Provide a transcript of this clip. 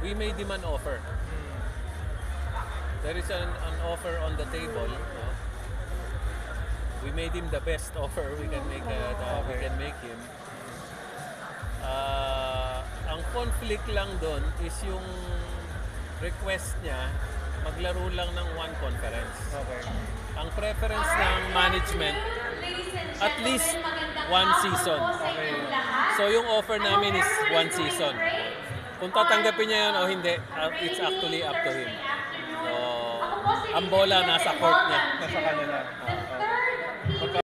we made him an offer. There is an offer on the table. No? We made him the best offer we can make. We can make him. Ang conflict lang doon is yung request niya maglaro lang ng one conference. Okay. Ang preference ng management, at least one season. Okay. So yung offer namin is one season. Kung tatanggapin niya yun o hindi, it's actually up to him. So, ang bola nasa court niya. Nasa kanila.